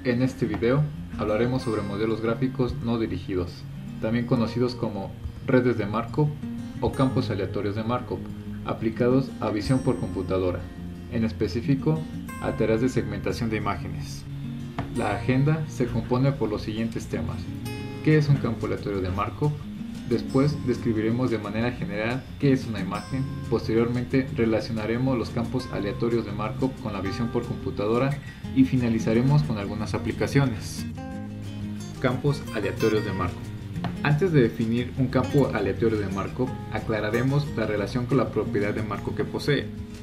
En este video hablaremos sobre modelos gráficos no dirigidos, también conocidos como redes de Markov o campos aleatorios de Markov, aplicados a visión por computadora, en específico a tareas de segmentación de imágenes. La agenda se compone por los siguientes temas: ¿qué es un campo aleatorio de Markov? Después describiremos de manera general qué es una imagen. Posteriormente relacionaremos los campos aleatorios de Markov con la visión por computadora y finalizaremos con algunas aplicaciones. Campos aleatorios de Markov. Antes de definir un campo aleatorio de Markov, aclararemos la relación con la propiedad de Markov que posee.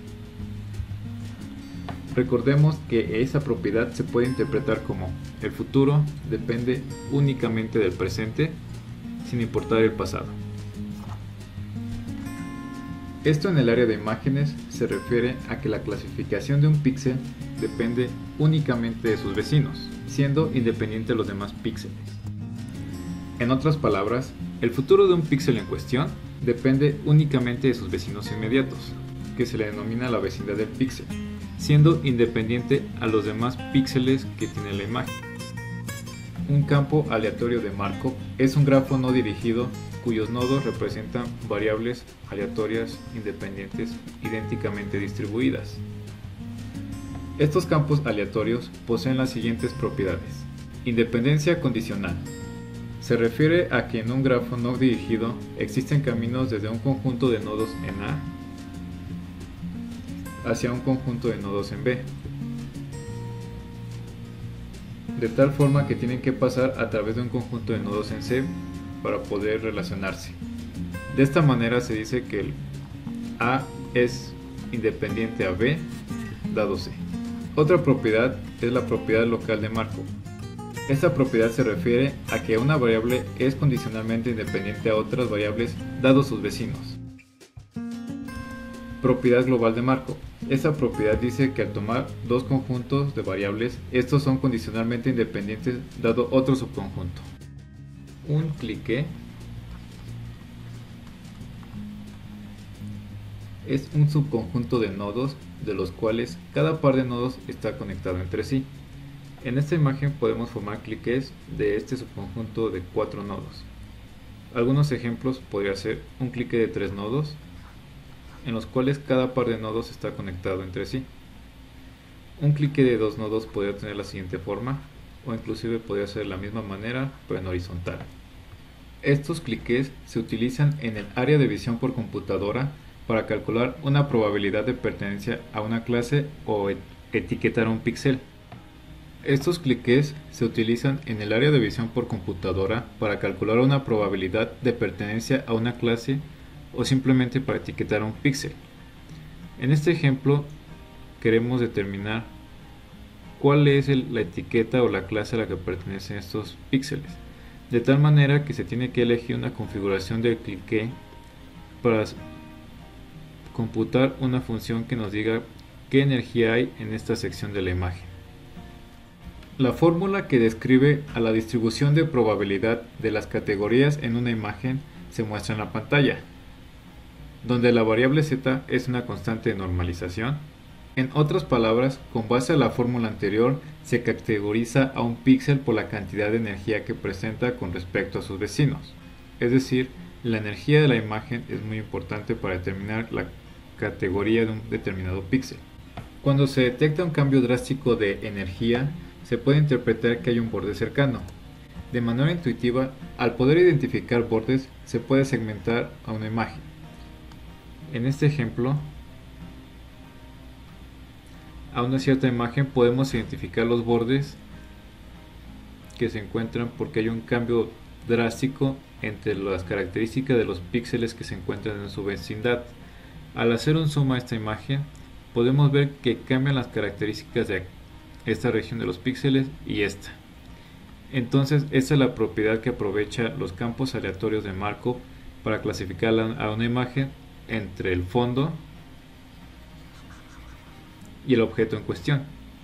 Recordemos que esa propiedad se puede interpretar como: el futuro depende únicamente del presente, sin importar el pasado. Esto en el área de imágenes se refiere a que la clasificación de un píxel depende únicamente de sus vecinos, siendo independiente de los demás píxeles. En otras palabras, el futuro de un píxel en cuestión depende únicamente de sus vecinos inmediatos, que se le denomina la vecindad del píxel, siendo independiente a los demás píxeles que tiene la imagen. Un campo aleatorio de Markov es un grafo no dirigido cuyos nodos representan variables aleatorias independientes idénticamente distribuidas. Estos campos aleatorios poseen las siguientes propiedades. Independencia condicional. Se refiere a que en un grafo no dirigido existen caminos desde un conjunto de nodos en A hacia un conjunto de nodos en B, de tal forma que tienen que pasar a través de un conjunto de nodos en C para poder relacionarse. De esta manera se dice que el A es independiente a B dado C. Otra propiedad es la propiedad local de Markov. Esta propiedad se refiere a que una variable es condicionalmente independiente a otras variables dados sus vecinos. Propiedad global de Markov. Esta propiedad dice que al tomar dos conjuntos de variables, estos son condicionalmente independientes dado otro subconjunto. Un clique es un subconjunto de nodos de los cuales cada par de nodos está conectado entre sí. En esta imagen podemos formar cliques de este subconjunto de 4 nodos. Algunos ejemplos podría ser un clique de 3 nodos, en los cuales cada par de nodos está conectado entre sí. Un clique de 2 nodos podría tener la siguiente forma, o inclusive podría ser de la misma manera, pero en horizontal. Estos cliques se utilizan en el área de visión por computadora para calcular una probabilidad de pertenencia a una clase o etiquetar un píxel. Estos cliques se utilizan en el área de visión por computadora para calcular una probabilidad de pertenencia a una clase o simplemente para etiquetar un píxel. En este ejemplo queremos determinar cuál es la etiqueta o la clase a la que pertenecen estos píxeles, de tal manera que se tiene que elegir una configuración del clique para computar una función que nos diga qué energía hay en esta sección de la imagen. La fórmula que describe a la distribución de probabilidad de las categorías en una imagen se muestra en la pantalla, donde la variable z es una constante de normalización. En otras palabras, con base a la fórmula anterior, se categoriza a un píxel por la cantidad de energía que presenta con respecto a sus vecinos. Es decir, la energía de la imagen es muy importante para determinar la categoría de un determinado píxel. Cuando se detecta un cambio drástico de energía, se puede interpretar que hay un borde cercano. De manera intuitiva, al poder identificar bordes, se puede segmentar a una imagen. En este ejemplo, a una cierta imagen podemos identificar los bordes que se encuentran porque hay un cambio drástico entre las características de los píxeles que se encuentran en su vecindad. Al hacer un zoom a esta imagen, podemos ver que cambian las características de esta región de los píxeles y esta. Entonces, esta es la propiedad que aprovecha los campos aleatorios de Markov para clasificar a una imagen entre el fondo y el objeto en cuestión.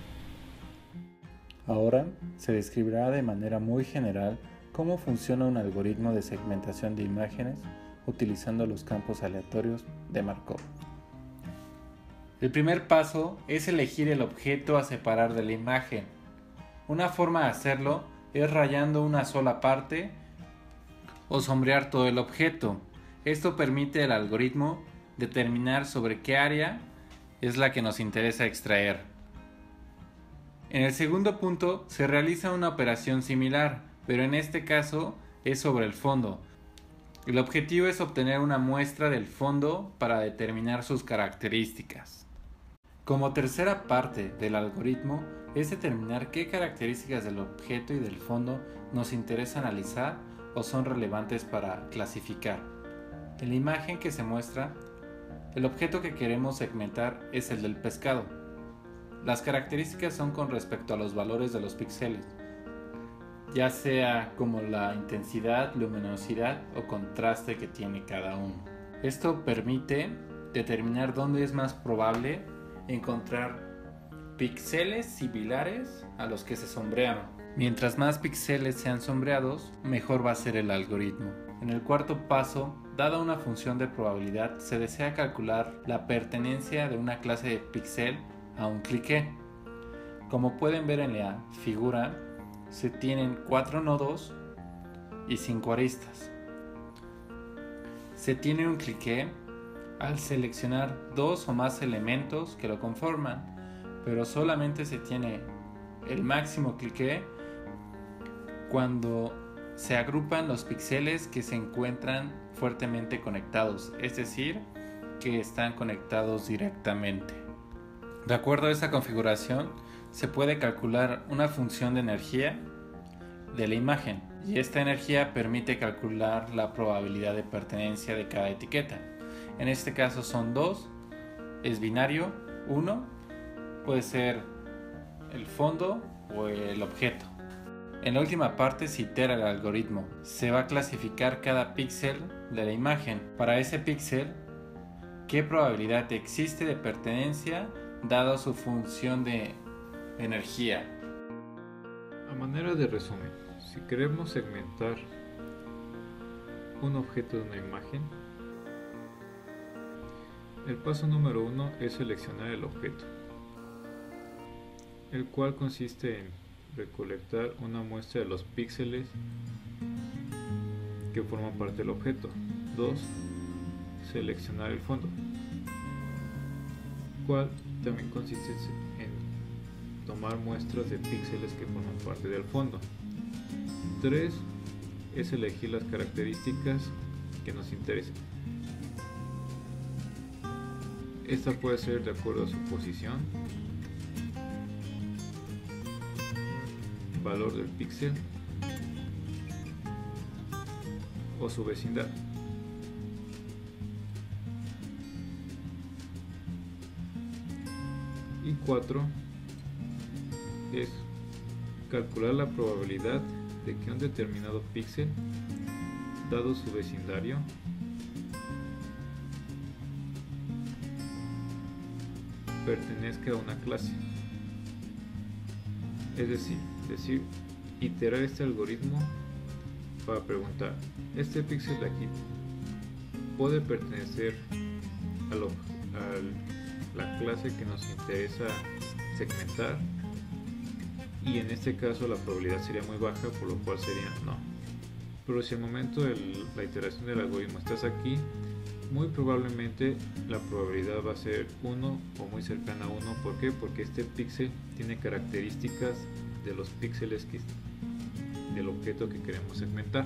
Ahora se describirá de manera muy general cómo funciona un algoritmo de segmentación de imágenes utilizando los campos aleatorios de Markov. El primer paso es elegir el objeto a separar de la imagen. Una forma de hacerlo es rayando una sola parte o sombrear todo el objeto. Esto permite al algoritmo determinar sobre qué área es la que nos interesa extraer. En el segundo punto se realiza una operación similar, pero en este caso es sobre el fondo. El objetivo es obtener una muestra del fondo para determinar sus características. Como tercera parte del algoritmo es determinar qué características del objeto y del fondo nos interesa analizar o son relevantes para clasificar. En la imagen que se muestra, el objeto que queremos segmentar es el del pescado. Las características son con respecto a los valores de los píxeles, ya sea como la intensidad, luminosidad o contraste que tiene cada uno. Esto permite determinar dónde es más probable encontrar píxeles similares a los que se sombrearon. Mientras más píxeles sean sombreados, mejor va a ser el algoritmo. En el cuarto paso, dada una función de probabilidad, se desea calcular la pertenencia de una clase de píxel a un cliqué. Como pueden ver en la figura, se tienen 4 nodos y 5 aristas. Se tiene un cliqué al seleccionar 2 o más elementos que lo conforman, pero solamente se tiene el máximo cliqué cuando se agrupan los píxeles que se encuentran fuertemente conectados, es decir, que están conectados directamente. De acuerdo a esta configuración, se puede calcular una función de energía de la imagen, y esta energía permite calcular la probabilidad de pertenencia de cada etiqueta. En este caso son 2, es binario, 1, puede ser el fondo o el objeto. En la última parte se itera el algoritmo. Se va a clasificar cada píxel de la imagen. Para ese píxel, ¿qué probabilidad existe de pertenencia dado su función de energía? A manera de resumen, si queremos segmentar un objeto de una imagen, el paso número 1 es seleccionar el objeto, el cual consiste en recolectar una muestra de los píxeles que forman parte del objeto. 2. Seleccionar el fondo, cual también consiste en tomar muestras de píxeles que forman parte del fondo. 3. Es elegir las características que nos interesan. Esta puede ser de acuerdo a su posición, valor del píxel o su vecindad. Y 4 es calcular la probabilidad de que un determinado píxel, dado su vecindario, pertenezca a una clase. Es decir, iterar este algoritmo para preguntar, ¿este píxel de aquí puede pertenecer a la clase que nos interesa segmentar? Y en este caso la probabilidad sería muy baja, por lo cual sería no. Pero si al momento de la iteración del algoritmo estás aquí, muy probablemente la probabilidad va a ser 1 o muy cercana a 1. ¿Por qué? Porque este píxel tiene características de los píxeles del objeto que queremos segmentar.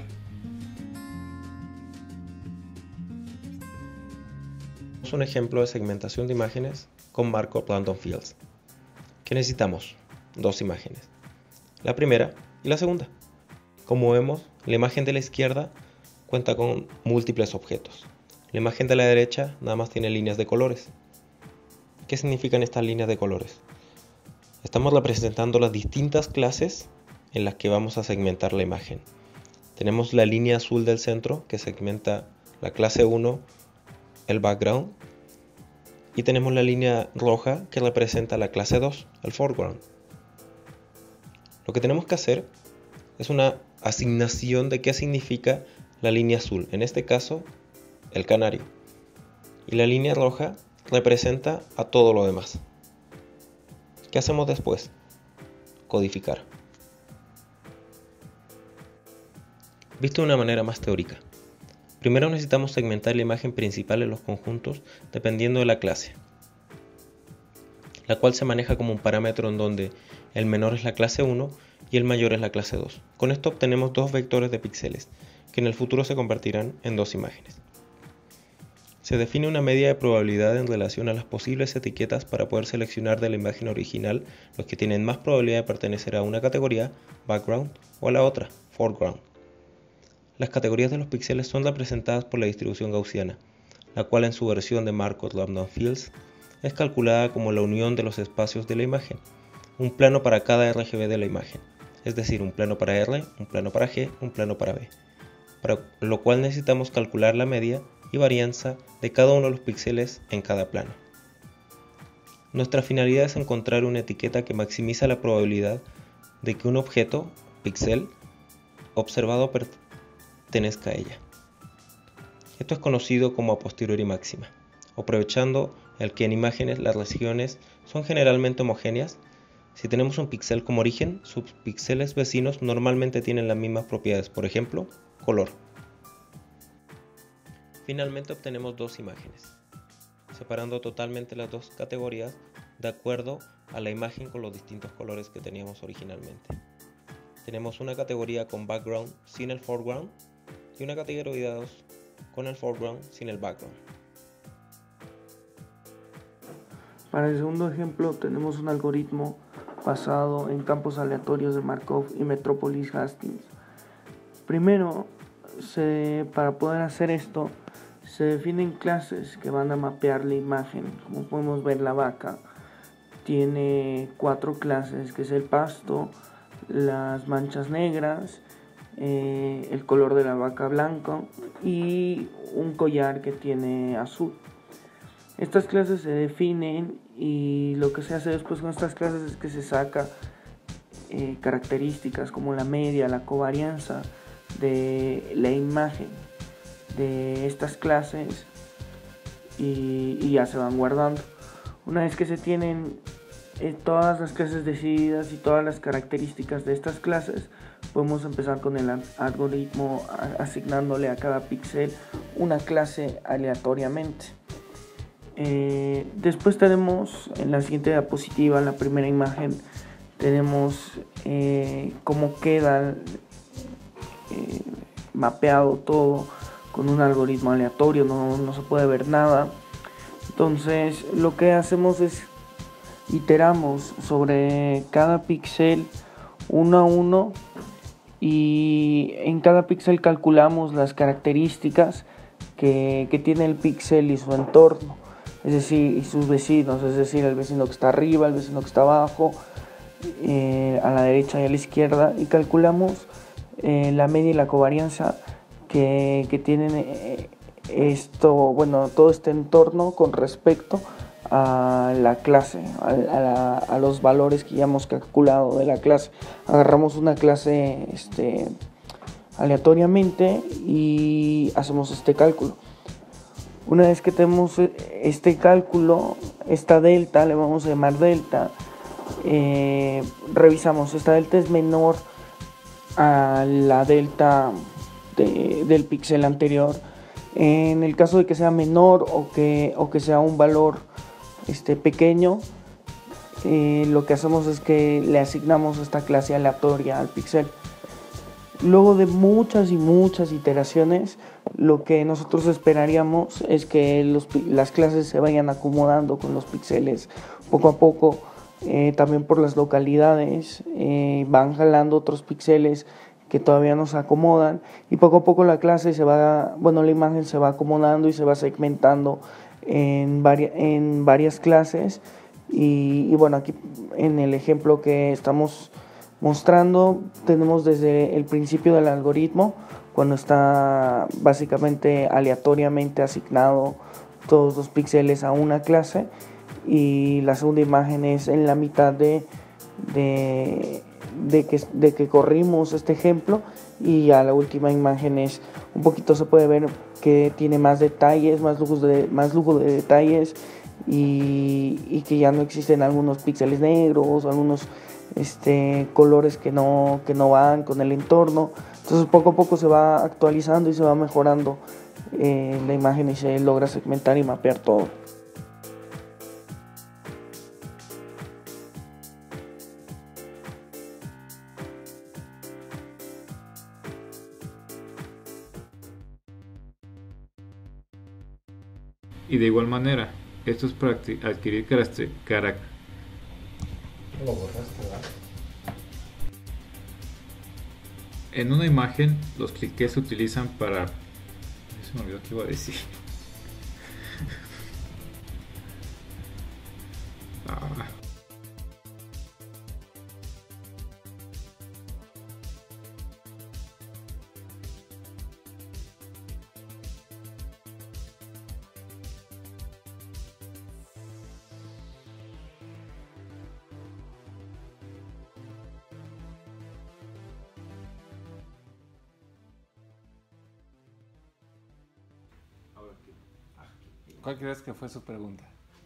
Es un ejemplo de segmentación de imágenes con Markov Random Fields. ¿Qué necesitamos? 2 imágenes, la primera y la segunda. Como vemos, la imagen de la izquierda cuenta con múltiples objetos. La imagen de la derecha nada más tiene líneas de colores. ¿Qué significan estas líneas de colores? Estamos representando las distintas clases en las que vamos a segmentar la imagen. Tenemos la línea azul del centro que segmenta la clase 1, el background, y tenemos la línea roja que representa la clase 2, el foreground. Lo que tenemos que hacer es una asignación de qué significa la línea azul, en este caso el canario, y la línea roja representa a todo lo demás. ¿Qué hacemos después? Codificar. Visto de una manera más teórica, primero necesitamos segmentar la imagen principal en los conjuntos dependiendo de la clase, la cual se maneja como un parámetro en donde el menor es la clase 1 y el mayor es la clase 2. Con esto obtenemos dos vectores de píxeles, que en el futuro se convertirán en dos imágenes. Se define una media de probabilidad en relación a las posibles etiquetas para poder seleccionar de la imagen original los que tienen más probabilidad de pertenecer a una categoría, background, o a la otra, foreground. Las categorías de los píxeles son representadas por la distribución gaussiana, la cual en su versión de Markov-Lambda Fields es calculada como la unión de los espacios de la imagen, un plano para cada RGB de la imagen, es decir, un plano para R, un plano para G, un plano para B, para lo cual necesitamos calcular la media y varianza de cada uno de los píxeles en cada plano. Nuestra finalidad es encontrar una etiqueta que maximiza la probabilidad de que un objeto, píxel, observado pertenezca a ella. Esto es conocido como a posteriori máxima, aprovechando el que en imágenes las regiones son generalmente homogéneas. Si tenemos un píxel como origen, sus píxeles vecinos normalmente tienen las mismas propiedades, por ejemplo, color. Finalmente obtenemos dos imágenes, separando totalmente las dos categorías de acuerdo a la imagen con los distintos colores que teníamos originalmente. Tenemos una categoría con background sin el foreground y una categoría 2 con el foreground sin el background. Para el segundo ejemplo tenemos un algoritmo basado en campos aleatorios de Markov y Metropolis Hastings. Primero, para poder hacer esto, se definen clases que van a mapear la imagen. Como podemos ver, la vaca tiene 4 clases, que es el pasto, las manchas negras, el color de la vaca blanco y un collar que tiene azul. Estas clases se definen y lo que se hace después con estas clases es que se saca características como la media, la covarianza de la imagen de estas clases y ya se van guardando. Una vez que se tienen todas las clases decididas y todas las características de estas clases, podemos empezar con el algoritmo asignándole a cada píxel una clase aleatoriamente. Después tenemos en la siguiente diapositiva, la primera imagen, tenemos cómo queda mapeado todo con un algoritmo aleatorio, no se puede ver nada. Entonces lo que hacemos es iteramos sobre cada píxel uno a uno y en cada píxel calculamos las características que tiene el píxel y su entorno, es decir, y sus vecinos, es decir, el vecino que está arriba, el vecino que está abajo, a la derecha y a la izquierda, y calculamos la media y la covarianza que tienen todo este entorno con respecto a la clase, a los valores que ya hemos calculado de la clase. Agarramos una clase aleatoriamente y hacemos este cálculo. Una vez que tenemos este cálculo, esta delta, le vamos a llamar delta, revisamos, esta delta es menor a la delta del píxel anterior. En el caso de que sea menor o que sea un valor pequeño, lo que hacemos es que le asignamos esta clase aleatoria al píxel. Luego de muchas y muchas iteraciones, lo que nosotros esperaríamos es que las clases se vayan acomodando con los píxeles poco a poco. También por las localidades van jalando otros píxeles que todavía no se acomodan y poco a poco la imagen se va acomodando y se va segmentando en varias clases y bueno, aquí en el ejemplo que estamos mostrando tenemos desde el principio del algoritmo, cuando está básicamente aleatoriamente asignado todos los píxeles a una clase, y la segunda imagen es en la mitad de que corrimos este ejemplo, y a la última imagen es un poquito, se puede ver que tiene más detalles, más lujo de detalles, y que ya no existen algunos píxeles negros o algunos colores que no van con el entorno, Entonces poco a poco se va actualizando y se va mejorando la imagen y se logra segmentar y mapear todo. Y de igual manera, esto es para adquirir en una imagen, los cliques se utilizan para... Se me olvidó qué iba a decir. Ah. ¿Cuál crees que fue su pregunta?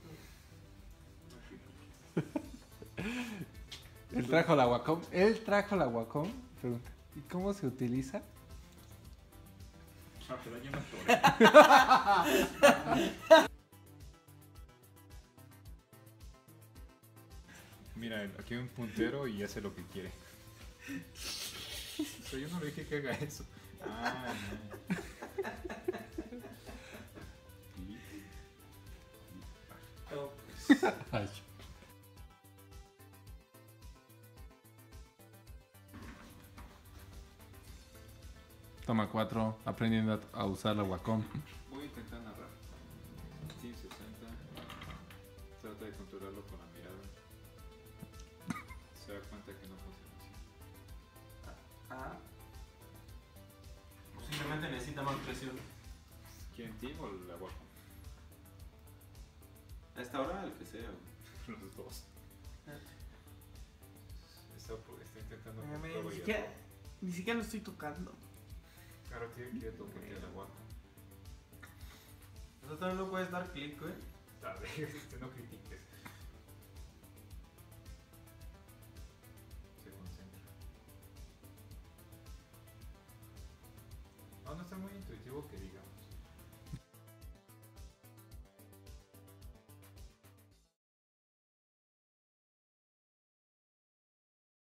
Él trajo la Wacom. Pregunta. ¿Y cómo se utiliza? Mira, aquí hay un puntero y hace lo que quiere. Pero yo no le dije que haga eso. Ah, no. Ay. Toma 4, aprendiendo a usar la Wacom. Voy a intentar narrar. 1560. Trata de controlarlo con la mirada. Se da cuenta que no funciona así. Posiblemente necesita más presión. ¿Quién, ti o la Wacom? A esta hora, el que sea. Los dos. Está intentando Ni siquiera lo estoy tocando. Claro, tiene que tocar la Wacom. Eso también no puedes dar clic, güey. Tarde, no critiques. Se concentra. No está muy intuitivo que digamos.